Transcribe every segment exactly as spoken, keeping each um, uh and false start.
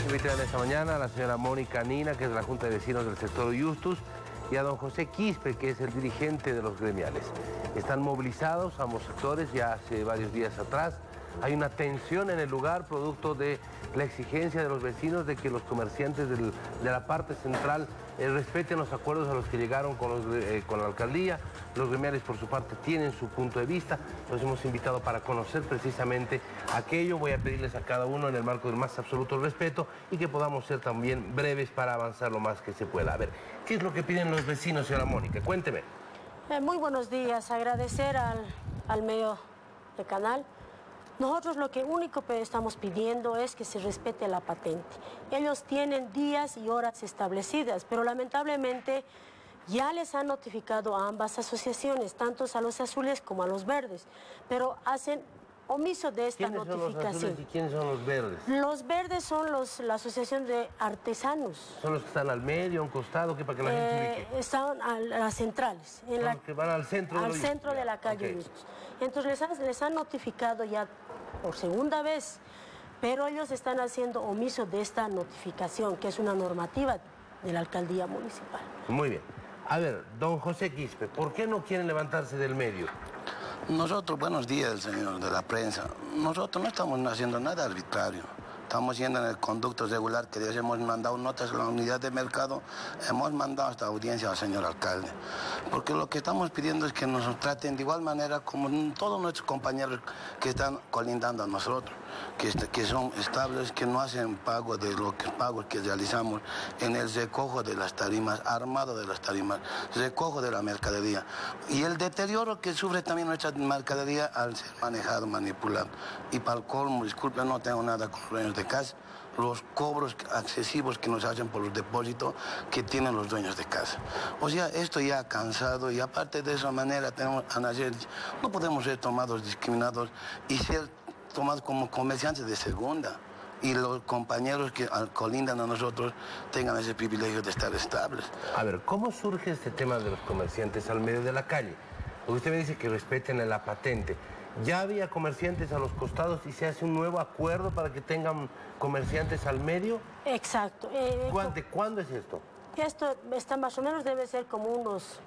Queremos invitar esta mañana a la señora Mónica Nina, que es de la Junta de Vecinos del sector Yustus, y a don José Quispe, que es el dirigente de los gremiales. Están movilizados ambos sectores ya hace varios días atrás. Hay una tensión en el lugar producto de la exigencia de los vecinos de que los comerciantes del, de la parte central eh, respeten los acuerdos a los que llegaron con, los, eh, con la alcaldía. Los gremiales por su parte tienen su punto de vista. Los hemos invitado para conocer precisamente aquello. Voy a pedirles a cada uno en el marco del más absoluto respeto y que podamos ser también breves para avanzar lo más que se pueda. A ver, ¿qué es lo que piden los vecinos, señora Mónica? Cuénteme. Eh, muy buenos días. Agradecer al, al medio de canal. Nosotros lo que único que estamos pidiendo es que se respete la patente. Ellos tienen días y horas establecidas, pero lamentablemente ya les han notificado a ambas asociaciones, tanto a los azules como a los verdes, pero hacen omiso de esta ¿Quiénes notificación. son los azules y quiénes son los verdes? Los verdes son los, la asociación de artesanos. ¿Son los que están al medio, a un costado, que para que la eh, gente ubique? Están a las centrales. En son la, los que van al centro de Al lo centro de la calle okay. Yustus. Entonces les han, les han notificado ya por segunda vez, pero ellos están haciendo omiso de esta notificación, que es una normativa de la alcaldía municipal. Muy bien. A ver, don José Quispe, ¿por qué no quieren levantarse del medio? Nosotros, buenos días, señor de la prensa. Nosotros no estamos haciendo nada arbitrario. Estamos yendo en el conducto regular que ya hemos mandado notas a la unidad de mercado, hemos mandado esta audiencia al señor alcalde. Porque lo que estamos pidiendo es que nos traten de igual manera como todos nuestros compañeros que están colindando a nosotros, que, que son estables, que no hacen pago de los pagos que realizamos en el recojo de las tarimas, armado de las tarimas, recojo de la mercadería. Y el deterioro que sufre también nuestra mercadería al ser manejado, manipulado. Y para el colmo, disculpe, no tengo nada con los dueños de casa, los cobros excesivos que nos hacen por los depósitos que tienen los dueños de casa. O sea, esto ya ha cansado y aparte de esa manera tenemos a nacer, no podemos ser tomados discriminados y ser tomados como comerciantes de segunda. Y los compañeros que colindan a nosotros tengan ese privilegio de estar estables. A ver, ¿cómo surge este tema de los comerciantes al medio de la calle? Porque usted me dice que respeten la patente. ¿Ya había comerciantes a los costados y se hace un nuevo acuerdo para que tengan comerciantes al medio? Exacto. Eh, ¿Cuándo, ¿Cuándo es esto? Esto está más o menos debe ser como unos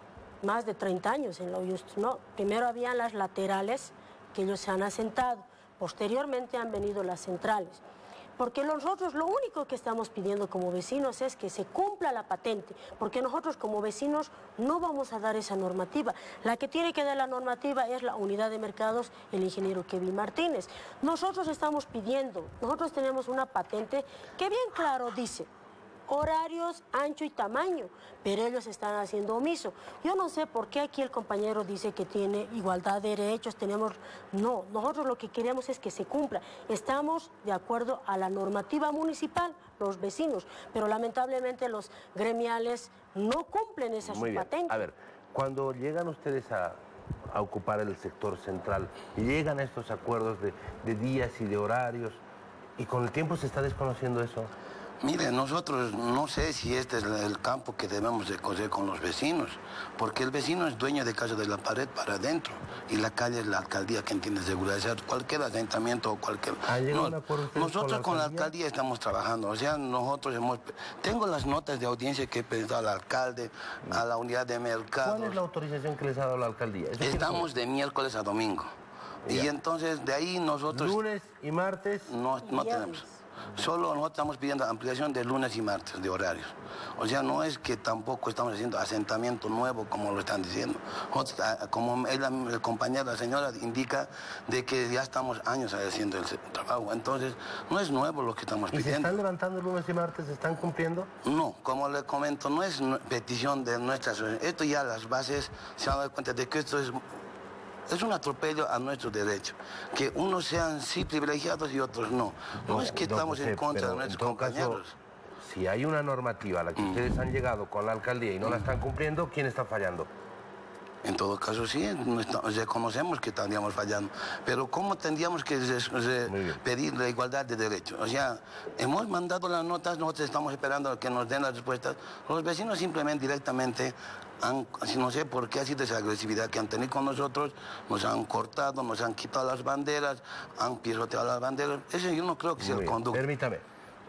más de treinta años en lo Yustus, ¿no? Primero habían las laterales que ellos se han asentado, posteriormente han venido las centrales. Porque nosotros lo único que estamos pidiendo como vecinos es que se cumpla la patente, porque nosotros como vecinos no vamos a dar esa normativa. La que tiene que dar la normativa es la unidad de mercados, el ingeniero Kevin Martínez. Nosotros estamos pidiendo, nosotros tenemos una patente que bien claro dice horarios, ancho y tamaño, pero ellos están haciendo omiso. Yo no sé por qué aquí el compañero dice que tiene igualdad de derechos, tenemos... No, nosotros lo que queremos es que se cumpla. Estamos de acuerdo a la normativa municipal, los vecinos, pero lamentablemente los gremiales no cumplen esa Muy bien. patente. A ver, cuando llegan ustedes a, a ocupar el sector central, llegan a estos acuerdos de, de días y de horarios, y con el tiempo se está desconociendo eso. Mire, nosotros no sé si este es el campo que debemos de coser con los vecinos, porque el vecino es dueño de casa de la pared para adentro y la calle es la alcaldía quien tiene seguridad, o sea, cualquier asentamiento o cualquier... No, nosotros con la, con la alcaldía estamos trabajando, o sea, nosotros hemos... Tengo las notas de audiencia que he pedido al alcalde, a la unidad de mercado. ¿Cuál es la autorización que les ha dado la alcaldía? Estamos de miércoles a domingo. Ya. Y entonces de ahí nosotros... Lunes y martes... No, no tenemos. Solo nosotros estamos pidiendo ampliación de lunes y martes de horarios. O sea, no es que tampoco estamos haciendo asentamiento nuevo como lo están diciendo. Nosotros, como el, el compañero, la señora indica de que ya estamos años haciendo el trabajo. Entonces, no es nuevo lo que estamos pidiendo. ¿Y se están levantando lunes y martes? ¿Se están cumpliendo? No, como le comento, no es petición de nuestras... Esto ya las bases se han dado cuenta de que esto es... Es un atropello a nuestros derechos, que unos sean sí privilegiados y otros no. No, no es que estamos José, en contra de nuestros compañeros. Caso, si hay una normativa a la que mm. ustedes han llegado con la alcaldía y no mm. la están cumpliendo, ¿quién está fallando? En todo caso sí, reconocemos que estaríamos fallando, pero ¿cómo tendríamos que re, re, pedir la igualdad de derechos? O sea, hemos mandado las notas, nosotros estamos esperando a que nos den las respuestas. Los vecinos simplemente directamente, han, no sé por qué ha sido esa agresividad que han tenido con nosotros, nos han cortado, nos han quitado las banderas, han pisoteado las banderas. Eso yo no creo que sea el conducto. Permítame,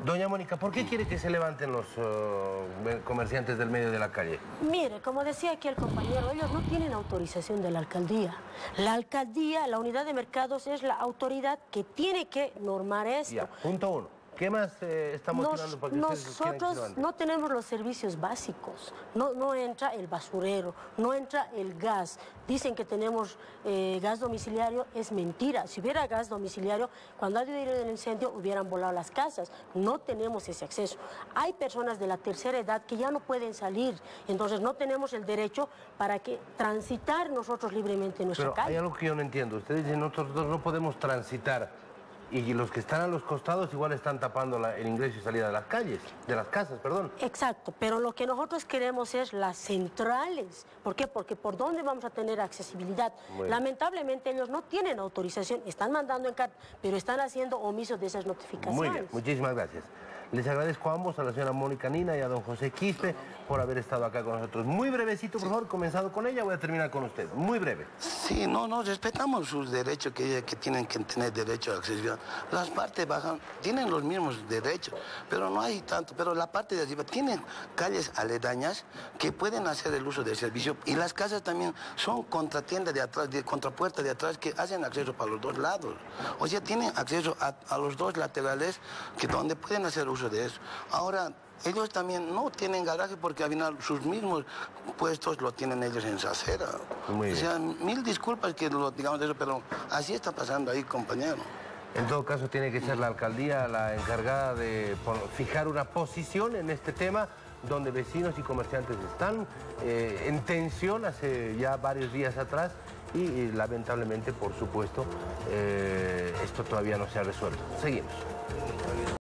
Doña Mónica, ¿por qué quiere que se levanten los uh, comerciantes del medio de la calle? Mire, como decía aquí el compañero, ellos no tienen autorización de la alcaldía. La alcaldía, la unidad de mercados es la autoridad que tiene que normar esto. Ya, punto uno. ¿Qué más eh, está motivando para que ustedes quieran que se Nosotros levanten? no tenemos los servicios básicos. No, no entra el basurero, no entra el gas. Dicen que tenemos eh, gas domiciliario, es mentira. Si hubiera gas domiciliario, cuando ha habido el incendio hubieran volado las casas. No tenemos ese acceso. Hay personas de la tercera edad que ya no pueden salir, entonces no tenemos el derecho para que transitar nosotros libremente en nuestra Pero calle. hay algo que yo no entiendo. Ustedes dicen, nosotros no podemos transitar. Y los que están a los costados igual están tapando la, el ingreso y salida de las calles, de las casas, perdón. Exacto, pero lo que nosotros queremos es las centrales. ¿Por qué? Porque ¿por dónde vamos a tener accesibilidad? Bueno. Lamentablemente ellos no tienen autorización, están mandando en carta, pero están haciendo omiso de esas notificaciones. Muy bien, muchísimas gracias. Les agradezco a ambos, a la señora Mónica Nina y a don José Quispe, por haber estado acá con nosotros. Muy brevecito, por favor, comenzado con ella, voy a terminar con usted. Muy breve. Sí, no, no, respetamos sus derechos, que, que tienen que tener derecho a accesibilidad. Las partes bajas tienen los mismos derechos, pero no hay tanto. Pero la parte de arriba tienen calles aledañas que pueden hacer el uso del servicio, y las casas también son contratiendas de atrás, de contrapuertas de atrás, que hacen acceso para los dos lados. O sea, tienen acceso a, a los dos laterales, que donde pueden hacer uso de eso. Ahora, ellos también no tienen garaje porque al final sus mismos puestos lo tienen ellos en su acera. Muy o sea, bien. mil disculpas que lo digamos de eso, pero así está pasando ahí, compañero. En todo caso, tiene que ser la alcaldía la encargada de fijar una posición en este tema, donde vecinos y comerciantes están eh, en tensión hace ya varios días atrás y, y lamentablemente, por supuesto, eh, esto todavía no se ha resuelto. Seguimos.